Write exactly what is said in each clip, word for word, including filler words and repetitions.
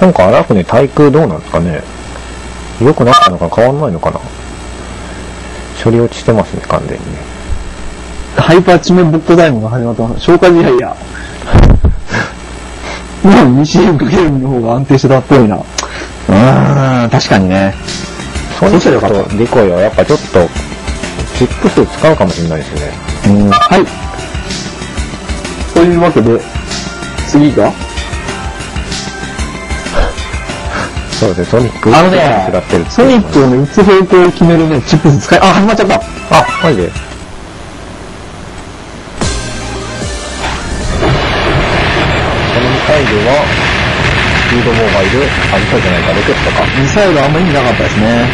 今回荒船対空どうなんですかね。良くなったのか変わんないのかな。処理落ちしてますね、完全にね。 ハイパー地面ボットダイモンが始まってます。消化試合や。もうにシーエムかけるの方が安定してたっぽいな。うーん、確かにね。 ソニックとデコイはやっぱちょっと、チップ数使うかもしれないですね。 うん、はい。というわけで、次がそうですね、ソニック。 あのね、ソニックをね、打つ方向を決めるね、チップス使い、あ、始まっちゃった。 あ、マジで。ミサイルは、スピードモーバイル、あ、ミサイルじゃないか、ロケットか。 ミサイルあんまり意味なかったですね。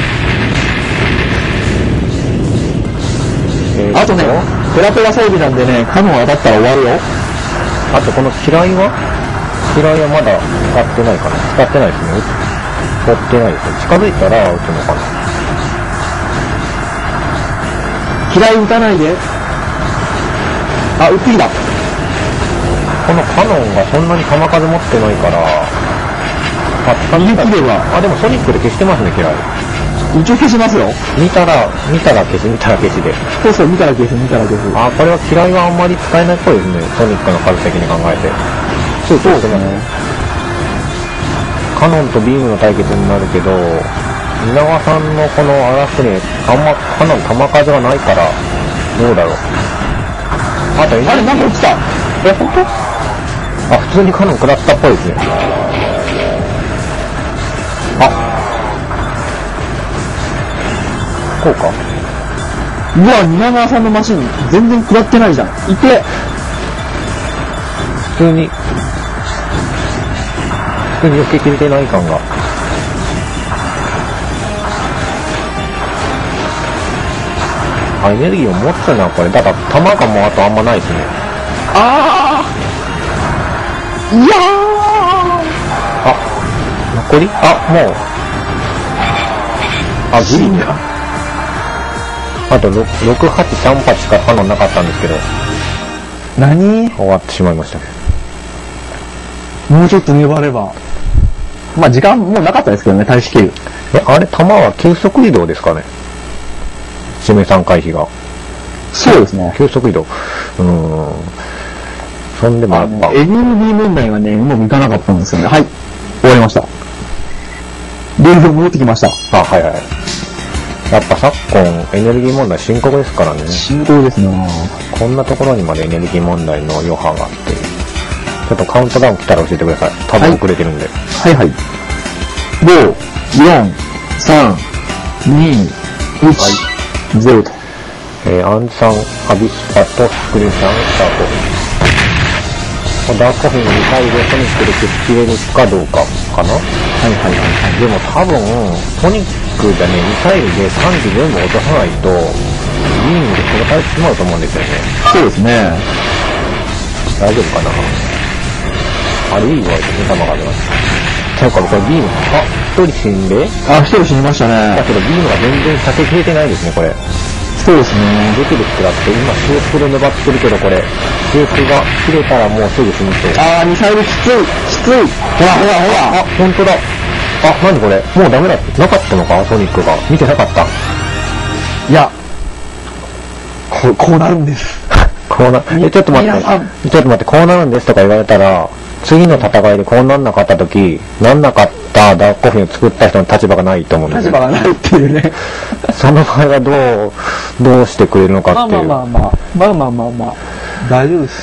えー、あとね、ペラペラ装備なんでね、カノン当たったら終わるよ。 あとこの機雷は機雷はまだ使ってないかな。使ってないですね。使ってないですね。近づいたら撃つのかな。 機雷撃たないで。あ、撃ってきた。 このカノンがそんなに弾数持ってないから、あ、 逃げ切れば。 あ、でもソニックで消してますね、機雷。 一応消しますよ。 見たら、見たら消し、見たら消しで。 そうそう、見たら消す、見たら消す。 あ、これは機雷はあんまり使えないっぽいですね、ソニックの数的に考えて。 そうそうですね。 カノンとビームの対決になるけど、稲川さんのこの荒船、あんま、カノン弾数がないから、どうだろう。あと、 あれ、なんか落ちた。え、ほんと？ あ、普通にカノン食らったっぽいですね。あ、こうか。 うわ、蜷川さんのマシン、全然食らってないじゃん。いて。 普通に、普通に避けきれてない感が。あ、エネルギーを持つな、これ。だから、弾がもうあとあんまないですね。 あーいやーあ、残りあ、もう。あ、ギリだ。あとろくはちさんはちしかカノンなかったんですけど。 何？ 終わってしまいましたね。 もうちょっと粘れば。まあ時間もうなかったですけどね、大使経由。 え、あれ、弾は急速移動ですかね。締めさん回避が。 そうですね。 急速移動。うーん。そんでもやっぱ。 エネルギー問題はね、うまくいかなかったんですよね。はい。終わりました。レール戻ってきました。 あ、はいはい。やっぱ昨今、エネルギー問題深刻ですからね。 深刻ですな。 こんなところにまでエネルギー問題の余波があって。ちょっとカウントダウン来たら教えてください。多分遅れてるんで。 はいはい。ご、よん、さん、に、いち、ゼロと。 えー、アンジさん、アビスパとスクリューさん、スタート。ダークコフィンのミサイルでソニックで消しきれるかどうかかな。はいはいはいはい。でも多分、ソニックでね、ミサイルでさんじ全部落とさないと、ビームで殺されてしまうと思うんですよね。 そうですね。 大丈夫かな。あれいいわ、手玉が出ます。というか、これビーム、あ、一人死んであ、一人死にましたね。 だけどビームが全然避けきれてないですね、これ。 そうですね。 ドキドキ食らって、今、シュープで粘ってるけど、これ、シュープが切れたらもうすぐ死にそう。 あー、ミサイルきつい、きつい。ほらほらほら。 あ、ほんとだ。あ、なにこれ、もうダメだって。なかったのか、ソニックが。見てなかった。 いや、こう、こうなるんです。 こうな、え、ちょっと待って。ちょっと待って、こうなるんですとか言われたら、次の戦いでこうなんなかった時、なんなかったダークコフィンを作った人の立場がないと思うんですよ。 立場がないっていうね。 その場合はどう、どうしてくれるのかっていう。 まあまあまあまあ、まあまあまあまあ、大丈夫です。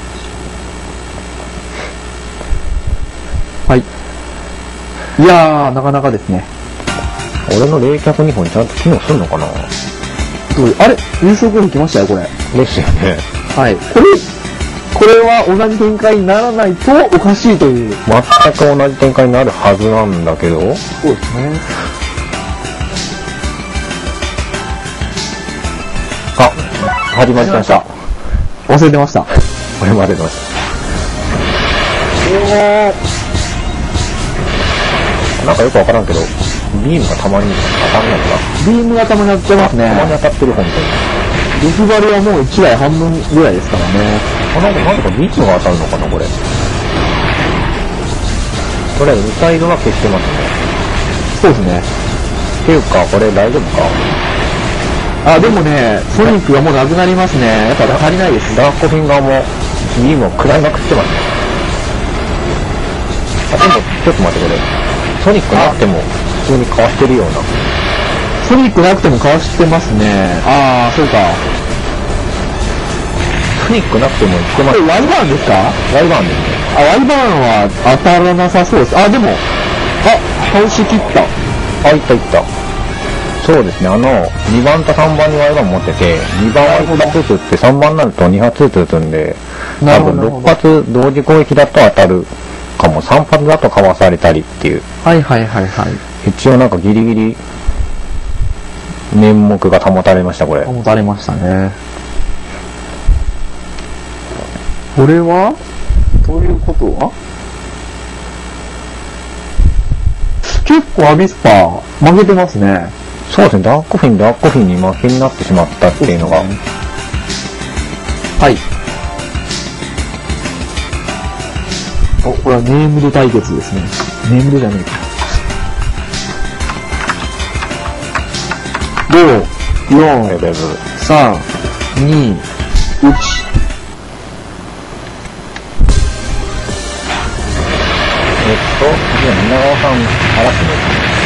はい。いやー、なかなかですね。 俺の冷却にほんちゃんと機能すんのかな。 どうあれ優勝コール来ましたよ、これ。 ですよね。 はい。これ、これは同じ展開にならないとおかしいという。 全く同じ展開になるはずなんだけど。そうですね。 あ、始まりました。 忘れてました。 俺も忘れてました。なんかよくわからんけど、ビームがたまに当たんないかな。ビームがたまに当たってますね。 たまに当たってる、本当に。 ルフバレはもういちだいはんぶんぐらいですからね。 あ、なんか、なんかビームが当たるのかな、これ。 これ、ミサイルは消してますね。 そうですね。 っていうか、これ大丈夫か？ あ、でもね、ソニックがもうなくなりますね。やっぱ足りないです。 ダークフィンガーも、ビームを食らいまくってますね。あ、でも、ちょっと待って、これ。ソニックなくても、普通にかわしてるような。 ソニックなくてもかわしてますね。ああ、そうか。 ソニックなくてもいってます。 これワイバーンですか？ ワイバーンですね。 あ、ワイバーンは当たらなさそうです。あ、でも、あ、倒し切った。 あ、いったいった。そうですね、あの、にばんとさんばんにワイバーン持ってて、にばんはいっ発ずつ撃ってさんばんになるとに発ずつ撃つんで、多分ろっ発同時攻撃だと当たるかも、さん発だとかわされたりっていう。 はいはいはいはい。 一応なんかギリギリ、面目が保たれました、これ。 保たれましたね。これはということは結構アビスパ負けてますね。 そうですね、ダークフィン、ダークフィンに負けになってしまったっていうのが。 ね、はい。お、これはネームド対決ですね。ネームドじゃねえか。ご、よん、さん、に、いち。 えっと、じゃあ、皆川さん、荒らすね。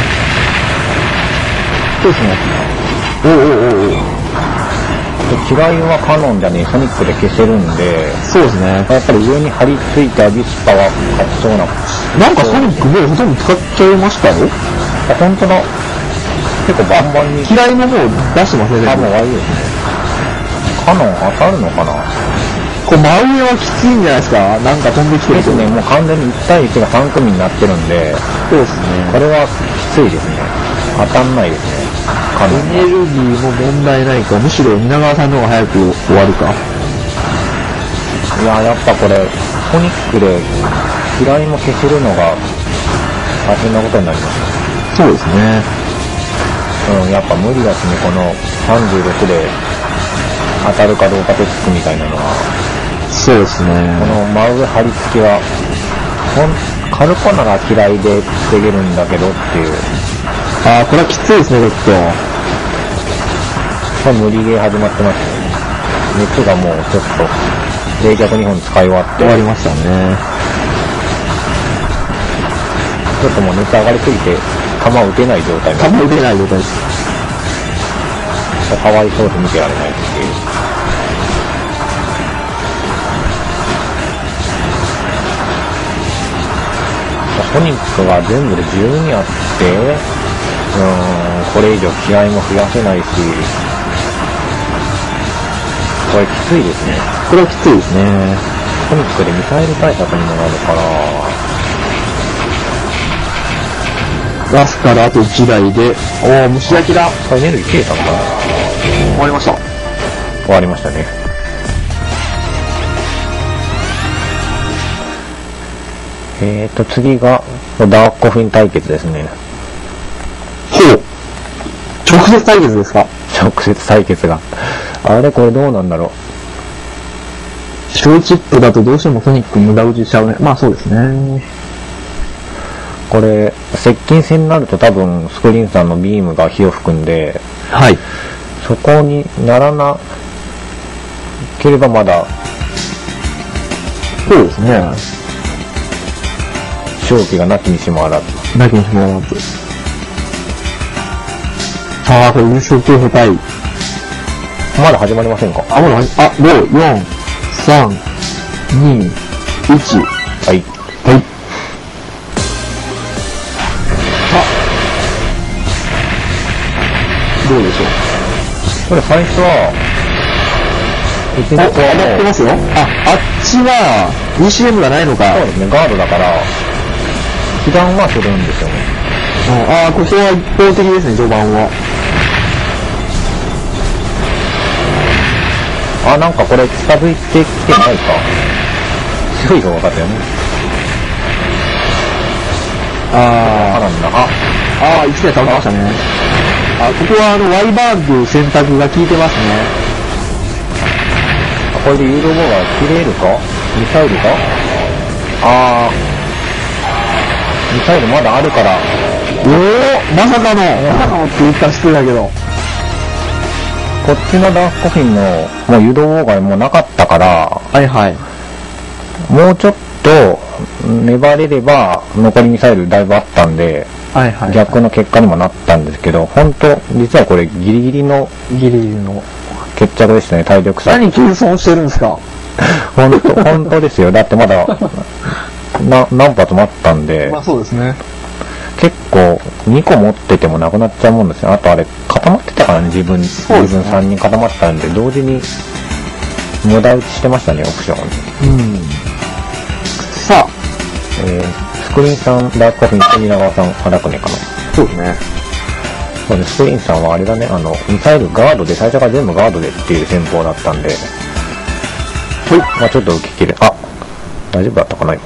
そうですね。おおおおお。 嫌いはカノンじゃねえ、ソニックで消せるんで、 そうですね。 やっぱり上に張り付いてアビスパは勝ちそうな。 なんかソニックもうほとんど使っちゃいましたよ。 あ、ほんとだ。結構バンバンに。 嫌いももう出してますね。 多分悪いですね。カノン当たるのかな？ これ真上はきついんじゃないですか？なんか飛んできてるですね、もう完全にいち対いちがさん組になってるんで、 そうですね。 これはきついですね。当たんないですね。カノン。 エネルギーも問題ないか、むしろ皆川さんの方が早く終わるか。 いや、やっぱこれ、ソニックで嫌いも消せるのが大変なことになります。 そうですね。 うん、やっぱ無理だしね、このさんじゅうろくで当たるかどうかでつくみたいなのは。 そうですね。 この真上張り付きは、ほんカルコナが嫌いで防げるんだけどっていう。 ああ、これはきついですね、ちょっと。 これ無理ゲー始まってますね。熱がもうちょっと、冷却にほん使い終わって。 終わりましたね。 ちょっともう熱上がりすぎて、弾打てない状態になって。 弾打てない状態です。 かわいそうで見てられないっていう。ソニックが全部でじゅうにあって、うーん、これ以上気合も増やせないし、これきついですね。 これはきついですね。 ソニックでミサイル対策にもなるから、 ガスからあといちだいで、おー、蒸し焼きだ。 エネルギー切れたのかな？ 終わりました。 終わりましたね。えーと、次が、ダークコフィン対決ですね。 ほう。直接対決ですか？ 直接対決が。あれこれどうなんだろう。 小チップだとどうしてもソニック無駄打ちしちゃうね。まあそうですね。 これ、接近戦になると多分スクリーンさんのビームが火を吹くんで、 はい。 そこにならなければまだ、 そうですね。 勝機がなきにしもあらず。 なきにしもあらず。さあ、これ優勝候補対。 まだ始まりませんか？ あ、まだ、あ、ご、よん、さん、に、いち。 はい。 はい。どうでしょう。 これ最初は、うちあ、 の子は当たってますよ。あ、あっちは イーシーエム がないのか。 そうですね、ガードだから、被弾はするんですよね。 ああ、ここは一方的ですね、序盤は。 あ、なんかこれ近づいてきてないか。強いが分かったよね。 ああ、なんだ。あ、 あ、ああ、いちだい倒しましたね。あ、ここはあの、ワイバーグ選択が効いてますね。 これで誘導棒が切れるか？ミサイルか？あー、 ミサイルまだあるから。 おお、まさかの、まさかのって言ったら失礼だけど。 こっちのダークコフィンのもう誘導妨害もなかったから、 はいはい。 もうちょっと粘れれば残りミサイルだいぶあったんで、 はいはいはい、 逆の結果にもなったんですけど、本当実はこれギリギリのギリギリの決着でしたね、体力差。 何謙遜してるんですか。 本当本当ですよ。だってまだな何発もあったんで、 まあそうですね。 結構にこ持っててもなくなっちゃうもんですよ。あとあれ固まってたからね、自分、ね、自分さんにん固まってたんで、同時に無駄打ちしてましたね、オプション。 うん。さあ、 えー、スクリーンさん、ダークコフィン、富永さん、荒くねかな。 そうですね。 そうね、スクリーンさんはあれだね、あの、ミサイルガードで、最初から全部ガードでっていう戦法だったんで、はい、まあちょっと受け切れ、あ、大丈夫だったかな、今。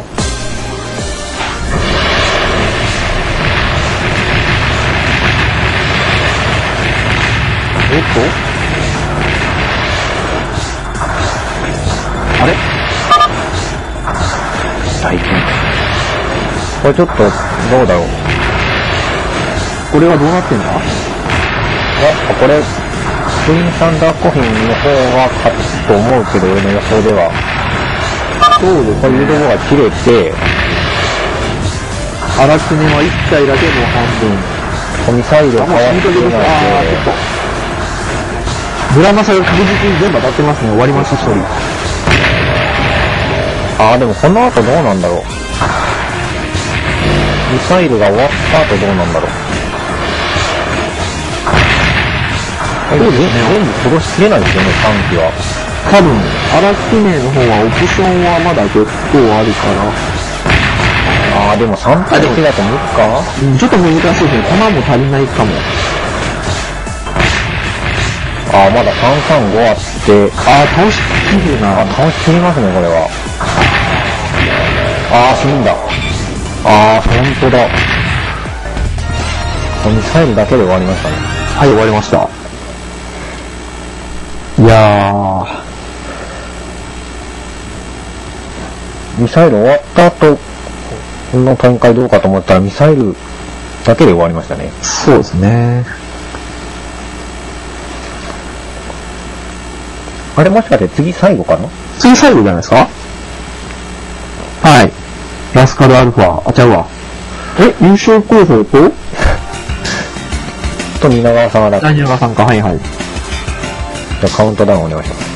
おっとあれ最近。これちょっと、どうだろう。 これはどうなってんだ？ やっぱこれ、スクリーンサンダーコフィンの方が勝つと思うけど、俺の予想では。 そうですね。 こういうとこが切れて、 荒くねはいっ体だけの半分。 ミサイルをかわしてないで、 ブラマサが確実に全部当たってますね。終わりました、一人。 あーでもこの後どうなんだろう。ミサイルが終わった後どうなんだろう。そうですね。全部殺しきれないですよね、さんきは。 多分、荒くねの方はオプションはまだ結構あるから。 あーでもさん対いちだと無理か、 うん、ちょっと難しいですね。弾も足りないかも。 あーまださんさんごあって、 あー倒しきるな。 あ、倒しきりますね、これは。あー死んだ。あーほんとだ。ミサイルだけで終わりましたね。 はい、終わりました。いやー。ミサイル終わった後の展開どうかと思ったらミサイルだけで終わりましたね。 そうですね。 あれもしかして次最後かな？ 次最後じゃないですか？はい。ラスカルアルファ、あ、ちゃうわ。え、優勝候補とと蜷川さんはだ。 蜷川さんか、はいはい。 じゃあカウントダウンお願いします。